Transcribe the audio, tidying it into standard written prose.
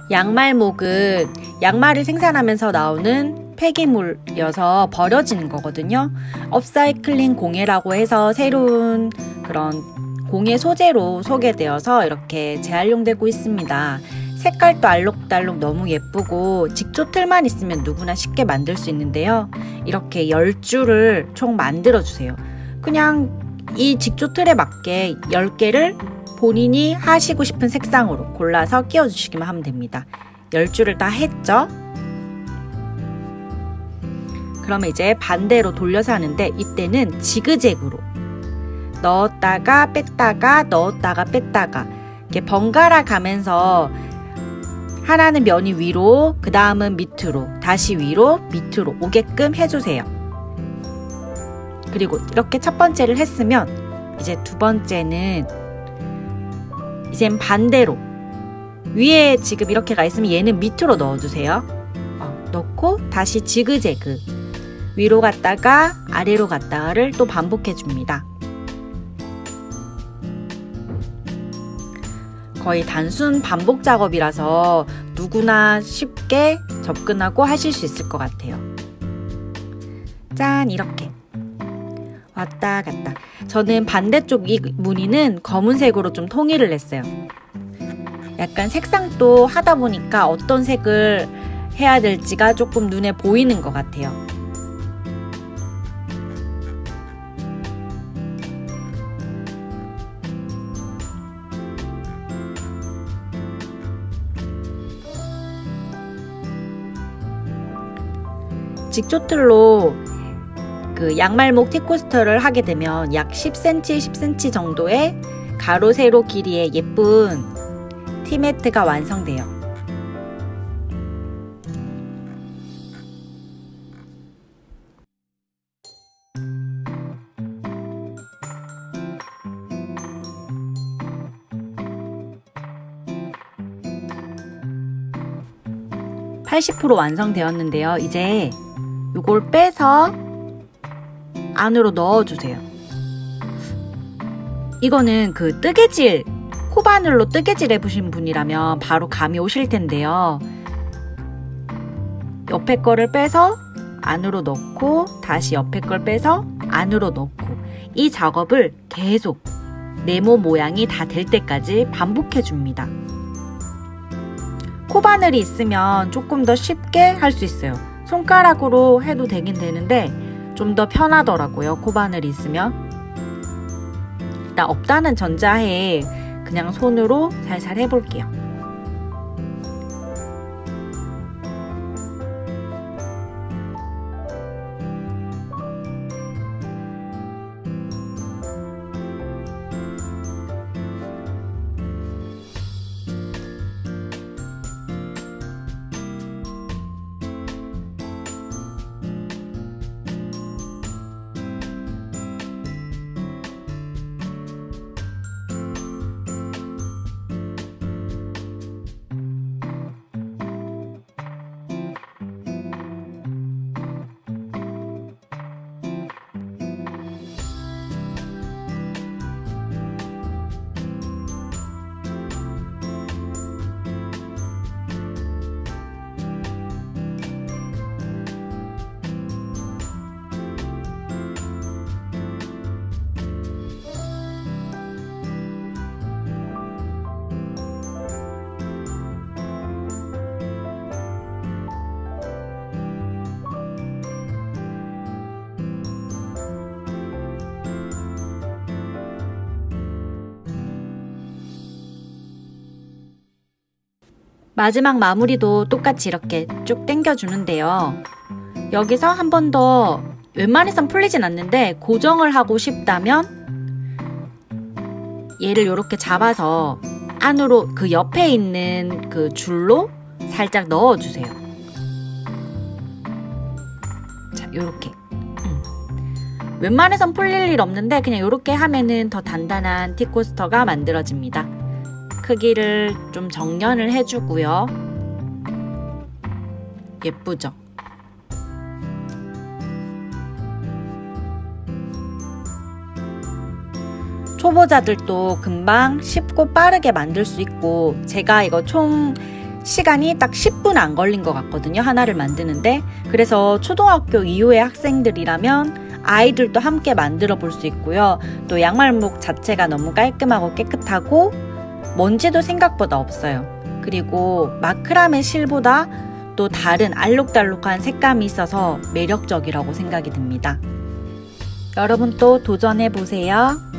양말목은 양말을 생산하면서 나오는 폐기물이어서 버려지는 거거든요. 업사이클링 공예라고 해서 새로운 그런 공예 소재로 소개되어서 이렇게 재활용되고 있습니다. 색깔도 알록달록 너무 예쁘고 직조 틀만 있으면 누구나 쉽게 만들 수 있는데요. 이렇게 10줄을 총 만들어 주세요. 그냥 이 직조 틀에 맞게 10개를 본인이 하시고 싶은 색상으로 골라서 끼워주시기만 하면 됩니다. 10줄을 다 했죠? 그러면 이제 반대로 돌려서 하는데 이때는 지그재그로 넣었다가 뺐다가 넣었다가 뺐다가 이렇게 번갈아 가면서 하나는 면이 위로, 그 다음은 밑으로, 다시 위로, 밑으로 오게끔 해주세요. 그리고 이렇게 첫 번째를 했으면 이제 두 번째는 이젠 반대로 위에 지금 이렇게 가 있으면 얘는 밑으로 넣어주세요. 넣고 다시 지그재그 위로 갔다가 아래로 갔다가를 또 반복해 줍니다. 거의 단순 반복 작업이라서 누구나 쉽게 접근하고 하실 수 있을 것 같아요. 짠! 이렇게 왔다 갔다. 저는 반대쪽 이 무늬는 검은색으로 좀 통일을 했어요. 약간 색상도 하다 보니까 어떤 색을 해야 될지가 조금 눈에 보이는 것 같아요. 직조틀로 그 양말목 티코스터를 하게 되면 약 10cm, 10cm 정도의 가로, 세로 길이의 예쁜 티매트가 완성돼요. (80% 완성되었는데요. 이제 이걸 빼서 안으로 넣어주세요. 이거는 그 뜨개질, 코바늘로 뜨개질 해보신 분이라면 바로 감이 오실 텐데요. 옆에 거를 빼서 안으로 넣고 다시 옆에 걸 빼서 안으로 넣고 이 작업을 계속 네모 모양이 다 될 때까지 반복해 줍니다. 코바늘이 있으면 조금 더 쉽게 할 수 있어요. 손가락으로 해도 되긴 되는데 좀 더 편하더라고요. 코바늘이 있으면. 일단 없다는 전자해에 그냥 손으로 살살 해볼게요. 마지막 마무리도 똑같이 이렇게 쭉 당겨주는데요. 여기서 한 번 더 웬만해선 풀리진 않는데 고정을 하고 싶다면 얘를 이렇게 잡아서 안으로 그 옆에 있는 그 줄로 살짝 넣어주세요. 자, 요렇게. 웬만해선 풀릴 일 없는데 그냥 이렇게 하면은 더 단단한 티코스터가 만들어집니다. 크기를 좀 정렬을 해주고요. 예쁘죠? 초보자들도 금방 쉽고 빠르게 만들 수 있고 제가 이거 총 시간이 딱 10분 안 걸린 것 같거든요. 하나를 만드는데. 그래서 초등학교 이후의 학생들이라면 아이들도 함께 만들어 볼 수 있고요. 또 양말목 자체가 너무 깔끔하고 깨끗하고 먼지도 생각보다 없어요. 그리고 마크라메 실보다 또 다른 알록달록한 색감이 있어서 매력적이라고 생각이 듭니다. 여러분 또 도전해 보세요.